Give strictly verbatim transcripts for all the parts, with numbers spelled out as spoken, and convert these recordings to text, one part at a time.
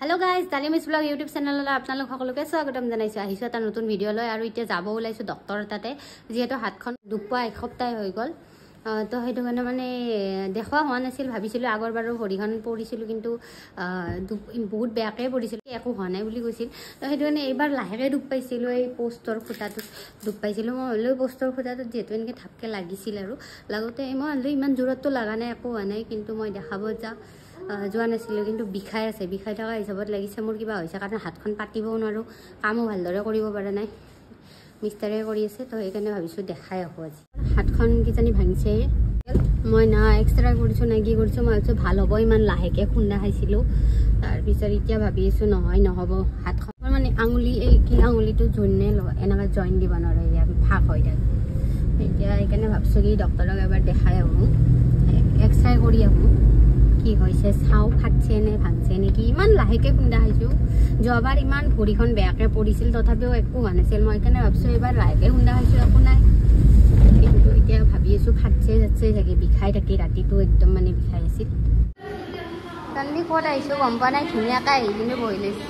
Hello guys, Talimis Vlog YouTube channel la apnalok সকলোকে স্বাগতম জানাইছো আহিছো এটা নতুন ভিডিও লৈ আৰু এতিয়া যাব ওলাইছো ডক্টৰ তাতে যেহেতু হাতখন দুপা এক সপ্তাহ হৈ গল তো হেতু কাৰণে মানে দেখুৱা হোৱা নাছিল ভাবিছিলো আগৰ বাৰৰ ভৰিখন পৰিছিল কিন্তু বহুত বেয়াকৈ পৰিছিল একো হোৱা নাই বুলি কৈছিল তো হেতু কাৰণে এবাৰ লাহেকৈ দুপ পাইছিল এই পোষ্টৰ খুটাটো দুপ পাইছিল মই হলেও পোষ্টৰ খুটাটো যেহেতু এনেকৈ ধাপকে লাগিছিল আৰু লাগতে মই হলেও ইমান জোৰতো লাগা নাই একো হোৱা নাই কিন্তু মই দেখাব যা যোৱা নাছিলো কিন্তু বিখাই আছে বিখাই থকা হিচাপত লাগিছে মোৰ কিবা হৈছে কাৰণ হাতখন পাতিবও নোৱাৰো কামো ভালদৰে কৰিব পৰা নাই মিস্তাৰে কৰি আছে তো সেইকাৰণে ভাবিছো দেখাই আহো আজি হাতখন কিজানি ভাঙিছে মই না এক্সট্ৰা কৰিছো না কি কৰিছো মই ভাবিছো ভাল হ'ব ইমান লাহেকে খুন্দা খাইছিলো তাৰ পিছত এতিয়া ভাবি আছো নহয় নহব হাতখন মানে আঙুলি এই কি আঙুলিটো জোনে এনেকা জইন দিব নোৱাৰে ইয়াৰ ভাগ হৈ থাকে এতিয়া সেইকাৰণে ভাবিছো কি ডক্টৰক এবাৰ দেখাই আহো এক্সট্ৰা কৰি আহো কি হৈছে চাও ফাটছে নে ভাঙছে নেকি ইমান লাহেকে খুন্দা খাইছো যোৱাবাৰ ইমান ভৰিখন বেয়াকে পৰিছিল তথাপিও একো হোৱা নাছিল মই সেইকাৰণে ভাবিছো এবাৰ লাহেকে খুন্দা খাইছো একো নাই কিন্তু এতিয়া ভাবি আছো ফাটছে যাচ্ছে চাগে বিষাই থাকি ৰাতিটো একদম মানে বিষাই আছিল কালি ক'ত আহিছো গম পোৱা নাই ধুনীয়াকৈ আহি কিন্তু বহি লৈছো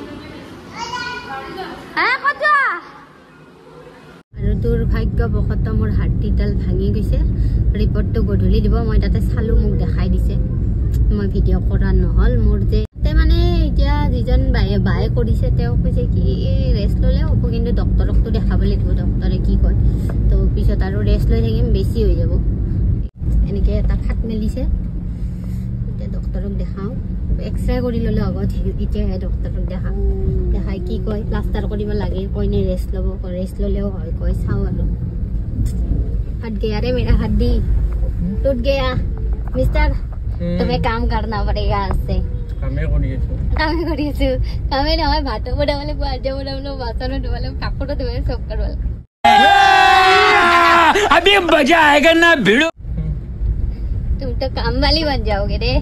আৰু দুৰ্ভাগ্যবশত মোৰ হাড়ডিডাল ভাঙি গৈছে ৰিপৰ্টটো গধূলি দিব মই তাতে চালো মোক দেখাই দিছে মই ভিডিও কৰা নহল মোৰ যে মানে এতিয়া যিজন বায়ে বায়ে কৰিছে তেওঁ কৈছে কি ৰেষ্ট ললে হ'ব কিন্তু ডক্টৰকতো দেখাব লাগিব ডক্টৰে কি কয় তো পিছত আৰু ৰেষ্ট লৈ থাকিম বেছি হৈ যাব এনেকৈ এটা খাট মেলিছে এতিয়া ডক্টৰক দেখাওঁ এক্সৰে কৰি ল'লে হ'ব এতিয়াহে ডক্টৰক দেখাওঁ দেখাই কি কয় প্লাষ্টাৰ কৰিব লাগে কয় নে ৰেষ্ট ল'ব ৰেষ্ট ল'লেও হয় কয় চাওঁ আৰু হাত গয়া रे मेरा हड्डी टूट गया मिस्टर तुम्हें काम करना पड़ेगा आज से कामे কৰিছো कामे কৰিছো कामे নহয় ভাত বনাবলে বাজে বনাবলে বাসন ধুবলে কাপড় ধুবলে সব করবলে अभी मजा आएगा ना भिड़ो तुम तो काम वाली बन जाओगे रे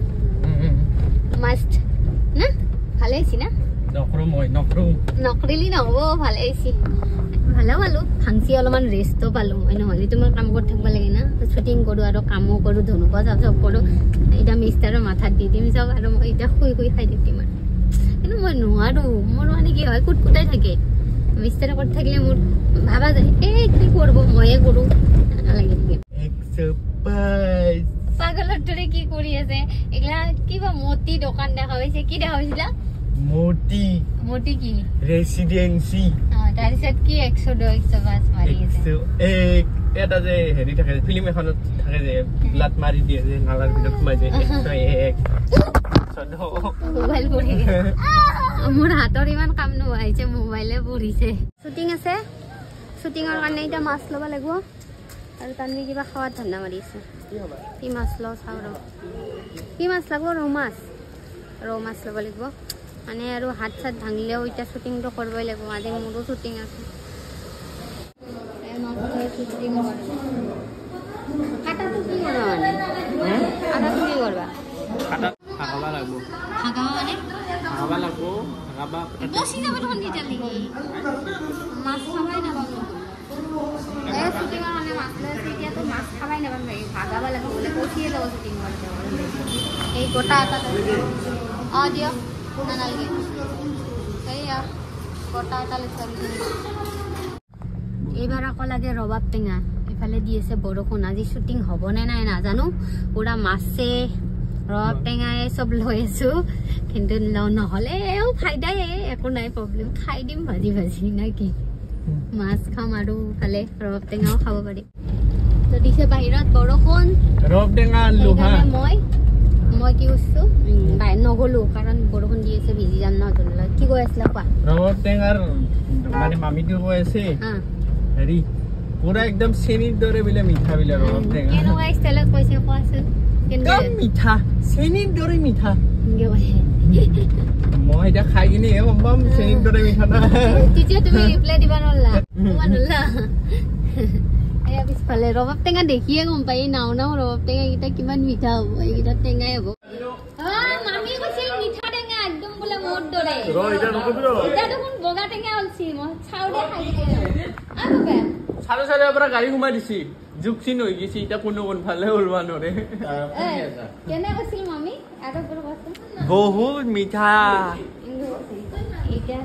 मस्त ना ভালে আছি না নকৰো মই নকৰো নকৰিলি নহব ভালে আছি ভালো পালো ফাংচি অলপমান ৰেষ্টও পালো মই নহ'লে তোমাৰ কাম কৰি থাকিব লাগে না শ্বুটিং কৰোঁ আৰু কামো কৰোঁ ধনুক চাপ চব কৰোঁ এতিয়া মিষ্টাৰৰ মাথাত দি দিম চব আৰু মই এতিয়া শুই শুই খাই দিম আৰু কিন্তু মই নোৱাৰো মোৰ মানে কি হয় কুটকুটাই থাকে মিষ্টাৰে কৰি থাকিলে মোৰ ভাবা যায় এই কি কৰিব ময়ে কৰোঁ নালাগে পাগলৰ দৰে কি কৰি আছে এগলা কিবা মতি দোকান দেখা পাইছে কি দেখা পাইছিলা मोटी मोटी की रेसिडेंसी हां তাৰপিছত কি একশ দুই একশ পাঁচ মাৰি আছে এক এটা যে হেৰি থাকে ফিল্ম এখনত থাকে যে ব্লাড মাৰি দিয়ে যে নালাৰ ভিতৰত সোমাই যায় একশ এক সদো মোবাইল পৰি মোৰ হাতৰ ইমান কাম নহৈছে মোবাইলে পৰিছে শুটিং আছে শুটিংৰ কাৰণে এটা মাছ ল'ব লাগিব আৰু তাননি কিবা খাৱাৰ ধান্দা মাৰি আছে কি হ'ব কি মাছ লও চাও ৰ কি মাছ লাগব ৰৌ মাছ ৰৌ মাছ ল'ব লাগিব মানে আৰু হাত সাত ভাঙিলেও এটা শুটিংটো করবই লাগবে আজি মোৰো শুটিং আছে এই মাছৰ শুটিং কৰিব কাটাটো কি করবা মানে কাটাটো কি করবা কাটা হাগাবা লাগব হাগাবা মানে হাগাবা লাগব হাগাবা বসি যাব তখন দিতে লাগি মাছ খাবাই না বাবু এই শুটিং মানে মাছ লৈছে এতিয়া তো মাছ খাবাই না বাবু হাগাবা লাগব বলে বসিয়ে দাও শুটিং করতে এই গোটা আটা আ দিও নালাগে এইয়া গোটা এটা লৈছে এইবাৰ আকৌ লাগে ৰবাব টেঙা ইফালে দি আছে বৰষুণ আজি শ্বুটিং হ'ব নে নাই নাজানো পুৰা মাছে ৰবাব টেঙাই চব লৈ আছো কিন্তু নহ'লেও ফাইদাই একো নাই প্ৰব্লেম খাই দিম ভাজি ভাজি নে কি মাছ খাম আৰু ফালে ৰবাব টেঙাও খাব পাৰি তো দিছে বাহিৰত বৰষুণ ৰবাব টেঙা লোহা মই মই কি কৈছো বাই নগলো কাৰণ বৰষুণ দি আছে ভিজি যাম না ধৰলা কি কৈ আছিলা কোৱা ৰবাব টেঙাৰ মানে মামিটো কৈ আছে হেৰি পুৰা একদম চেনিৰ দৰে বিলে মিঠা বিলে ৰবাব টেঙা কেনেকুৱা ষ্টাইলত কৈছে কোৱাচোন কেনেকুৱা মিঠা চেনিৰ দৰে মিঠা মই এটা খাই কিনে গম পাম চেনিৰ দৰে মিঠা না তেতিয়া তুমি ৰিপ্লাই দিবা নলা নলা এয়া পিছফালে ৰবাব টেঙা দেখিয়ে গম পাই নাও নাও ৰবাব টেঙা কেইটা কিমান মিঠা হ'ব এইকেইটা টেঙাই হ'ব মামি কৈছিল মিঠা টেঙা একদম বোলে মোৰ দৰে ৰ এটা নকবি ৰ এটা দেখোন বগা টেঙা অলছি মই চাউৰে খাই দিওঁ আ বাবা চাৰে চাৰে পৰা গাড়ী ঘুমাই দিছি জুকচিন হৈ গিছি এটা কোনো কোনফালে ওলবা নৰে কেনে কৈছিল মামি আৰু পৰা কৈছিল বহুত মিঠা এতিয়া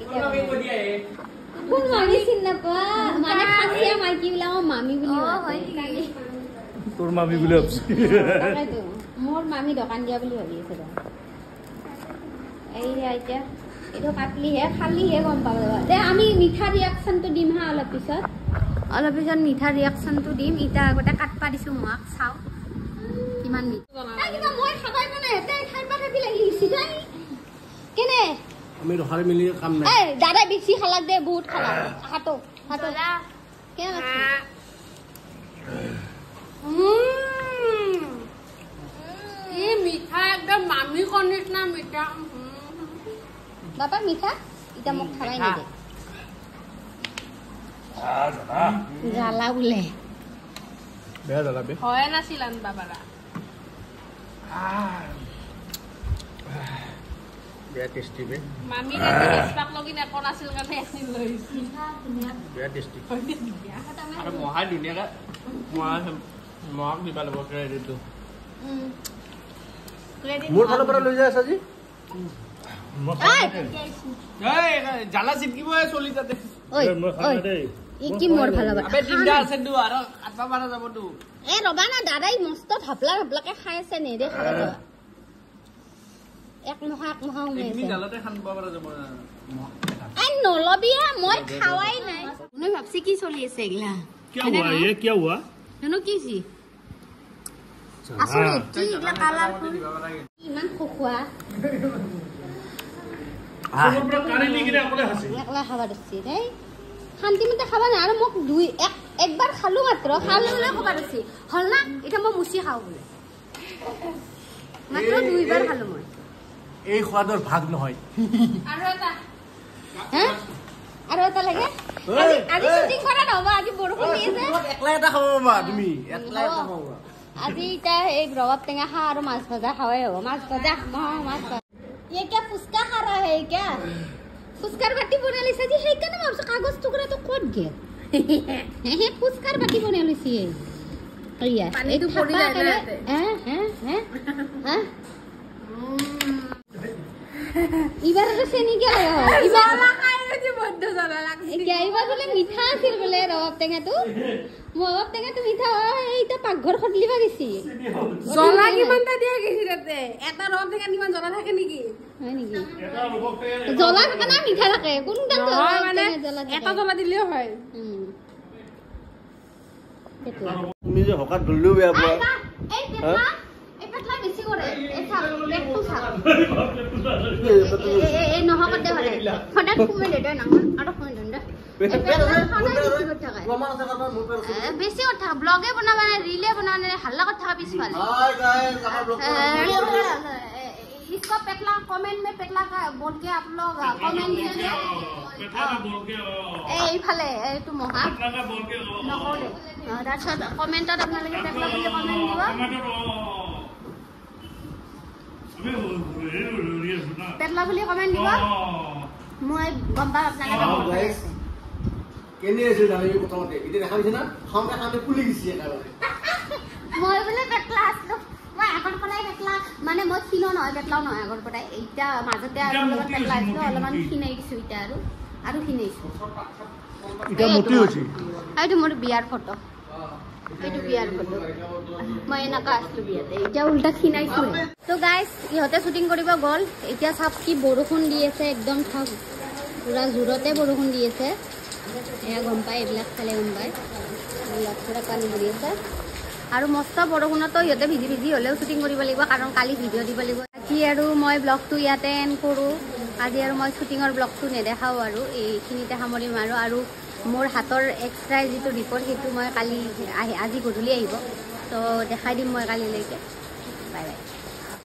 কোন মামি চিন নাপা মানে খাসিয়া মাইকি বিলাও মামি বুলি হয় তোৰ মামি বুলি ভাবছি তাকেতো মোৰ মামি দোকান দিয়া বুলি ভাবি আছে এই এতিয়া এইটো কাটলিহে খালিহে গম পাব দে আমি মিঠা ৰিয়াকচনটো দিম হা অলপ পিছত অলপ পিছত মিঠা ৰিয়াকচনটো দিম ইটা আগতে কাটপা দিছো মাক চাও কিমান মিঠা কিন্তু মই খাবাই মানে এতে খাইবা থাকি লাগিছি তাই কেনে আমি ৰখাৰে মিলি কাম নাই এই দাদা বেছি খালাক দে বহুত খালা হাতো হাতো কেন আছে এই মিঠা একদম মামি কনিস না মিঠা বাবা মিঠা ইটা মোক খাবাই নিদে জ্বালা বোলে বেয়া জ্বালা বে হয় নাছিলান বাবারা বেয়া টেষ্টি বে মামি রেসপাক লগিন এখন আছিল কানে আছিল লইছি বেয়া টেষ্টি আৰু মহা ধুনীয়াকে মহা মহাক দিবা ল'ব ক্ৰেডিটটো মোৰ ফালৰ পৰা লৈ যায় আজি জ্বালা চিটকিব চলি তাতে ঐ ঐ ই কি মোৰ ভাল হ'ব আবে তিনটা আছে দু আৰু আঠবা বাৰা যাবতো এ ৰবা না দাদাই মস্ত ভাপলা ভাপলাকে খাই আছে নে দে খাব যাবা এক মহা এক মহা উমে তুমি আছে জ্বালাতে খান পাৰা যাব আই নলবিয়া মই খাৱাই নাই মই ভাবছি কি চলি আছে এগলা क्या हुआ ये क्या हुआ জানো কি ছি আসলে কি এগলা কালারফুল ইমান খোখোৱা তোৰ পৰা কাৰি নি কিনে অকলে হাসি একলা খাবা দিছি দেই শান্তিমতে খাবা না আৰু মোক দুই এক একবাৰ খালো মাত্ৰ খাললে খাবা দিছি হল না এটা মই মুছি খাও বলে মাত্ৰ দুইবাৰ খালো মই এই খোৱাদৰ ভাগ নহয় আৰু এটা হে আৰু এটা লাগে আজি আজি শুটিং কৰা নহব আজি বৰষুণ দি আছে একলা এটা খাব পাবা তুমি একলা এটা খাব পাবা আজি এটা এই ৰবাব টেঙা খা আৰু মাছ ভজা খাওয়াই হ'ব মাছ ভজা মহ মাছ ভজা ये क्या फुसका खा रहा है क्या फुसकार बाटी बना ली सजी है क्या ना मैं कागज टुकड़ा तो कोट गया हे फुसकार बाटी बना ली सी है या पानी तो पड़ी जाए ना हैं हैं हैं हां इबार तो से नहीं क्या इबार জ্বালা খাই গেছে বড্ড জ্বালা লাগছে क्या इबार बोले मीठा আছিল बोले रबाब टेঙা তো রবাব টেঙা তো মিঠা এইটা পাকঘর খটলিবা গেছি জ্বালা কিমানটা দিয়া গেছি তাতে এটা রব থেকে কিমান জ্বালা থাকে নেকি হয় নেকি জ্বলা থাকে না মিঠা থাকে কোনটা নহয় মানে জ্বলা এটা জ্বালা দিলেও হয় হুম এটো তুমি যে হকাত ধরলেও বেয়া পোৱা এই পেটলা এই পেটলা বেশি করে এই সা পেটটো সা এ এ নহক দে হলে ফটাক কুমে দে না আৰু কোন দে বেশি কথা ব্লগে বনাবা রিলে बनाने हल्ला কথা পিছফালে হাই গাইস আমাৰ ব্লগ इसको पेटला कमेंट में पेटला का बोल के आप लोग कमेंट दीजिए पेटला का बोल के ए इफाले ए तू मोहा पेटला का बोल के नकले दाছত कमेंटत আপোনালোকে পেটলা বুলি কমেন্ট দিব পেটলা বুলি কমেন্ট দিব মই গম পা আপোনালোকে কেনে আছে জানি কথাতে ইতে দেখা দিছ না খাওঁতে খাওঁতে ফুলি গিছি একেবাৰে মই বলে পেটলা আসলো মই আগৰ পৰাই পেটলা মানে মই খিনো নহয় পেটলাও নহয় আগৰ পৰাই এইটা মাজতে আৰু লগত পেটলা আসলো অলপমান খিনাই গিছো ইটা আৰু আৰু খিনাইছো ইটা মোটি হৈছে এইটো মোৰ বিয়াৰ ফটো এইটো বিয়াৰ ফটো মই এনেকা আসলো বিয়াতে এতিয়া উল্টা খিনাইছো তো গাইস ইহতে শুটিং কৰিব গল এতিয়া সব কি বৰষুণ দি আছে একদম ঠাক পুৰা জোৰতে বৰষুণ দি আছে এয়া গম পাই এইবিলাক খালে গম পাই এইবিলাক পুৰা পানী পৰি আছে আৰু মস্ত বৰষুণতো ইহঁতে ভিজি ভিজি হ'লেও শ্বুটিং কৰিব লাগিব কাৰণ কালি ভিডিঅ' দিব লাগিব আজি আৰু মই ব্লগটো ইয়াতে এণ্ড কৰোঁ আজি আৰু মই শ্বুটিঙৰ ব্লগটো নেদেখাওঁ আৰু এইখিনিতে সামৰিম আৰু আৰু মোৰ হাতৰ এক্সট্ৰা যিটো ৰিপৰ্ট সেইটো মই কালি আহি আজি গধূলি আহিব তো দেখাই দিম মই কালিলৈকে বাই বাই